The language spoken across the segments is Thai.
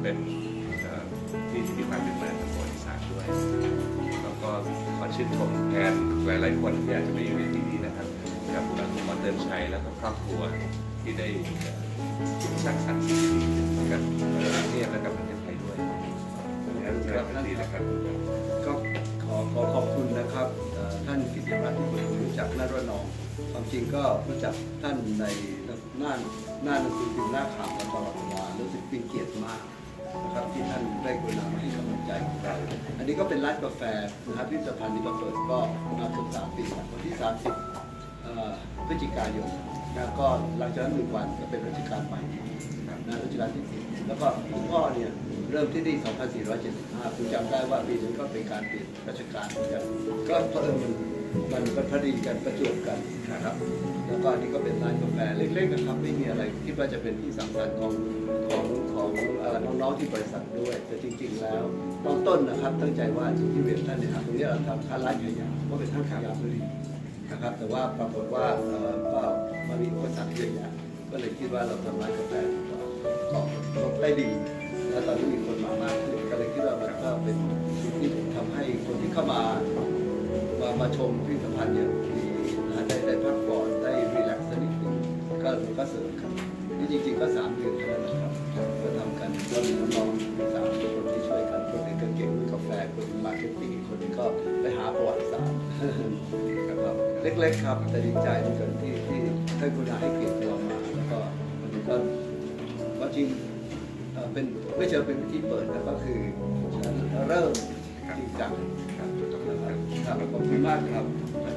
เป็นที่มีความเป็นมาทางประวัติศาสตร์ด้วยแล้วก็ขอชื่นชมแทนหลายๆคนที่อาจจะไม่อยู่ในที่นี้นะครับกับคุณหมอเติมชัยและก็ครอบครัวที่ได้สร้างสรรค์สิ่งดีๆกับประเทศและกับประเทศไทยด้วยครับดีนะครับก็ขอขอบคุณนะครับท่านกิติรัตน์ที่ผมรู้จักหน้าระนองความจริงก็รู้จักท่านในหน้าหนังสือพิมพ์หน้าข่าวตลอดเวลารู้สึกเป็นเกียรติมากนะครับที่ท่านได้กรุณามาให้กำลังใจของเราอันนี้ก็เป็นร้านกาแฟนะครับพิพิธภัณฑ์ที่เราเปิดก็มาเกือบ3 ปีวันที่30พฤศจิกายนแล้วก็หลังจากนั้น1 วันก็เป็นรัชกาลใหม่นะรัชกาลที่10แล้วก็หลวงพ่อเนี่ยเริ่มที่นี่2475คุณจำได้ว่าปีนั้นก็เป็นการเปลี่ยนรัชกาลเหมือนกันก็เพราะมันพอดีกันประจวบกันนะครับแล้วก็นี่ก็เป็นร้านกาแฟเล็กๆนะครับไม่มีอะไรคิดว่าจะเป็นที่สังสรรค์ของน้องๆที่บริษัทด้วยแต่จริงๆแล้วตอนต้นนะครับตั้งใจว่าที่เรียนท่านเนี่ยตรงนี้เราทำร้านขายยาเพราะเป็นท่านขายยาพอดีนะครับแต่ว่าปรากฏว่าก็มามีอุปสรรคเยอะแยะก็เลยคิดว่าเราทำร้านกาแฟได้ดีแล้วตอนนี้มีคนมามากขึ้นก็เลยคิดว่ามันก็เป็นสิ่งที่ทำให้คนที่เข้ามาชมพิพิธภัณฑ์เนี่ยได้พักผ่อนได้รีแลกซ์นิดนึงก็เสริมครับนี่จริงๆก็3 เดือนเท่านั้นนะครับก็ทำกันก็มีน้องๆ3 คนที่ช่วยกันคนนึงก็เก่งเรื่องกาแฟคนนึงมาร์เก็ตติ้งคนนึงก็ไปหาประวัติศาสตร์ครับเล็กๆครับแต่ดีใจที่ท่านคุณาให้เกียรติเรามาแล้วก็มันก็จริงเป็นไม่เชิงเป็นพิธีเปิดนะก็คือเริ่มจริงจังครับขอบคุณมากครับ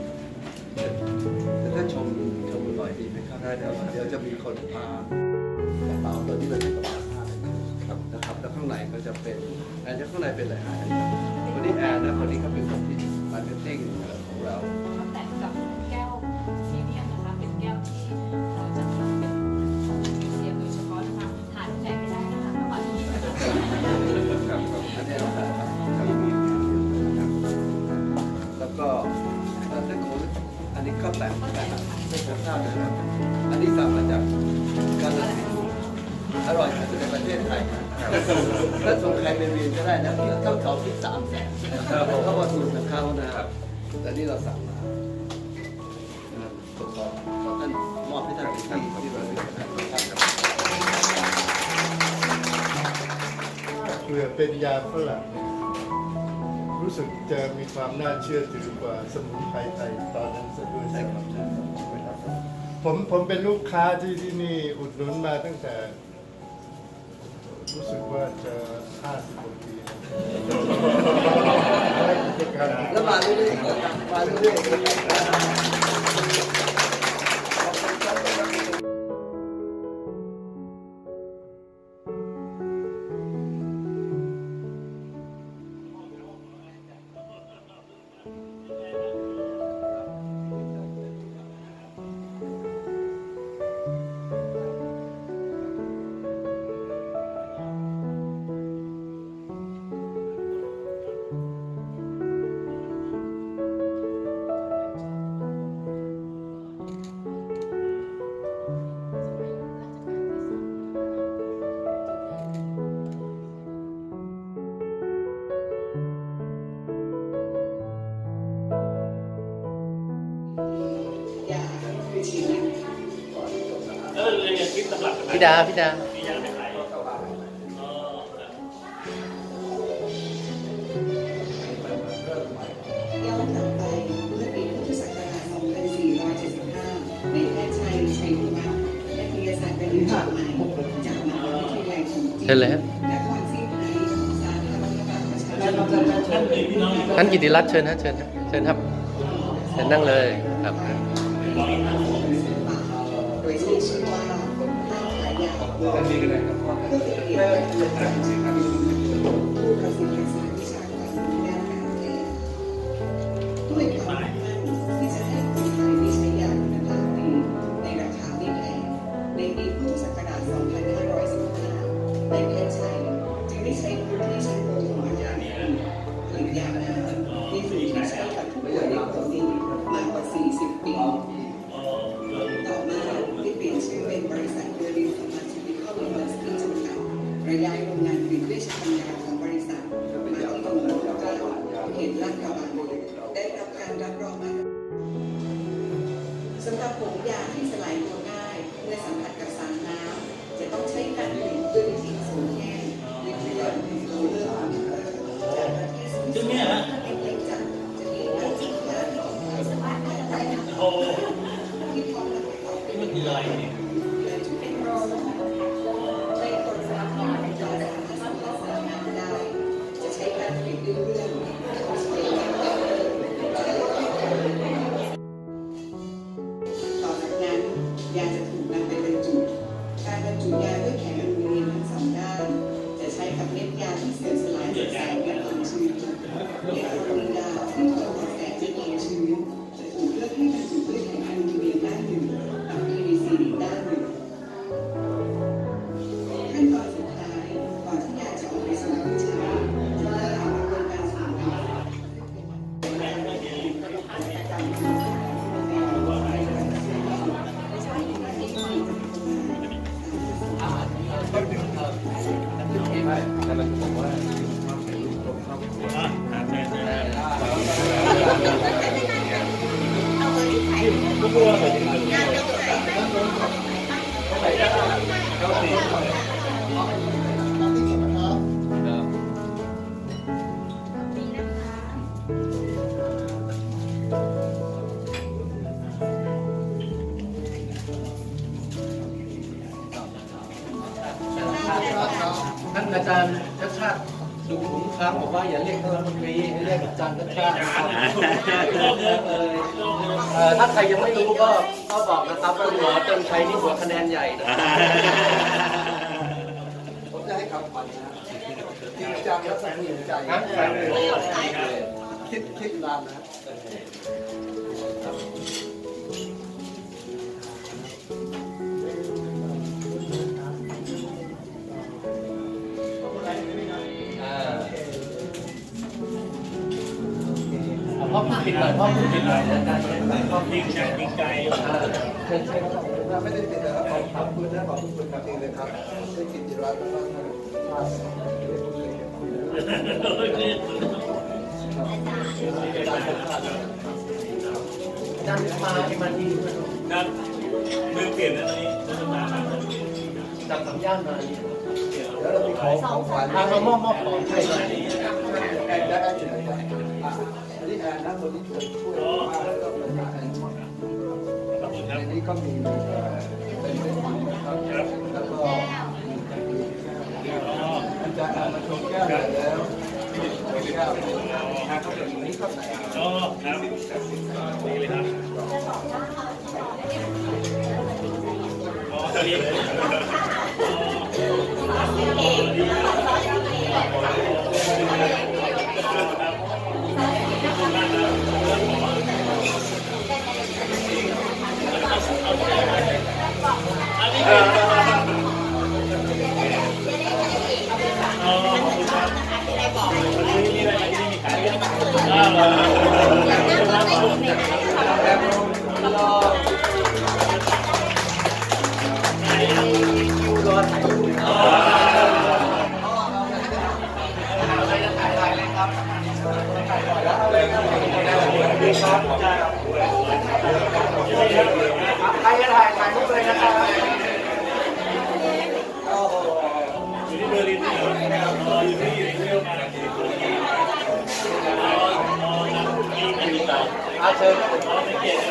แต่ถ้าชมหน่อยดีไหมครับได้เดี๋ยวจะมีคนพากระเป๋าตัวนี้เป็นกระเป๋าผ้าครับนะครับแล้วข้างในก็จะเป็นแอนข้างในเป็นอะไรวันนี้แอนนะคนนี้เขาเป็นคนที่มาร์เก็ตติ้งของเราแต่งกับแก้วพรีเมียมนะคะเป็นแก้วที่เราจะทำเป็นของมิวเซียมโดยเฉพาะนะคะหาที่ไหนไม่ได้นะคะเมื่อวานนี้อันนี้แล้วก็ถ้าคนอันนี้ก็แต่งกันไม่ทราบนะครับอันนี้สั่งมาจากกาฬสินธุ์อร่อยที่สุดในประเทศไทยถ้าส่งใครไปเรียนก็ได้นะต้องเขาคิด300,000เขาบอกสูตรของเขานะครับแต่นี่เราสั่งมาขอท่านมอบให้ท่านที่เราเรียนนะครับเกลือเป็นยาฝรั่งรู้สึกจะมีความน่าเชื่อถือกว่าสมุนไพรไทยตอนนั้นซะด้วยซ้ำผมเป็นลูกค้าที่นี่อุดหนุนมาตั้งแต่รู้สึกว่าจะ50 กว่าปีแล้วมาเรื่อยๆมาเรื่อยพี่ดาย้อนกลับไปเมื่อปีพุทธศักราช 2475 ในแพทย์ชัยชัยวัฒน์และวิทยาศาสตร์การศึกษาใหม่จากมหาวิทยาลัยของจีนและความสิ้นหายของสาธารณรัฐประชาชนท่านกิติรัตน์เชิญครับเชิญครับเชิญนั่งเลยครับโดยใช้ชื่อว่าห้างขายยาเพื่อเป็นเกียรติกับผู้ประสิทธิ์ศาสตร์วิชาการด้านการแพทย์ด้วยความมุ่งมั่นที่จะให้คนไทยได้ใช้ยาคุณภาพดีในราคาไม่แพงในปีพุทธศักราช 2515 ในแพทย์ชัยจึงได้ใช้พื้นที่ชั้นบนของอาคารผลิตยาน้ำมีสูตรที่ใช้กับผู้ป่วยในโควิดมากกว่า 40 ปีต่อมาได้เปลี่ยนชื่อเป็นบริษัทเดลินฟาร์มาซิติคอลอินดัสทรีจำกัดระยายโรงงานผลิตที่พร้อมจะประกอบเป็นจุดเป็นโรลในคนสามารถในจอสามารถสร้างงานได้จะใช้การผลิตเรื่องต่อจากนั้นยาจะถูกนำไปบรรจุการบรรจุยาด้วยแข็งอลูมิเนียมทั้งสองด้านจะใช้กับเม็ดยาที่เสื่อมสลายจากแสงและความชื้นเม็ดโรงยาที่ทนต่อแสงและความชื้นจะถูกเลือกให้บรรจุด้วยแข็งอลูมิเนียมด้านหนึ่งกับ PVC อีกด้านหนึ่งขั้นตอนสุดท้ายก่อนที่ยาจะออกไปสู่ผู้ใช้จะได้ทำกระบวนการสูบน้ำแต่มันบอกว่าความเป็นลูกครอบคท่านอาจารย์ชัชชาติดูทุกครั้งบอกว่าอย่าเรียกท่านรัฐมนตรีให้เรียกอาจารย์ชัชชาติถ้าใครยังไม่รู้ก็บอกนะครับว่าหัวเติมชัยนี่หัวคะแนนใหญ่นะผมจะให้คำขวัญนะจริงจังและตั้งใจคิดนานนะพ่อพูดผิดหน่อยพ่อพูดผิดหน่อยอาจารย์พ่อพูดผิดหน่อยไม่ได้ติดนะครับขอบคุณนะขอบคุณครับเองเลยครับได้กินจิรัตน์แล้วก็อาจารย์มาดีครับมือเปลี่ยนแล้วตอนนี้จับสัญญาณมาแล้วเรามีของขวัญทางมามอบของใช่ไหมแอนได้ที่ไหนครับอันนี้แอนนะคนที่ช่วยมาแล้วก็เป็นแอนในนี้ก็มีเป็นของนะครับแล้วก็อาจารย์มาชมแก้วแล้วแก้วครับอย่างนี้ก็ใส่อ๋อครับดีเลยครับอ๋อตอนใครจะถ่ายรูปเลยนะครับอยู่ที่เบอร์ลินอยู่ที่เที่ยวมาเชิญ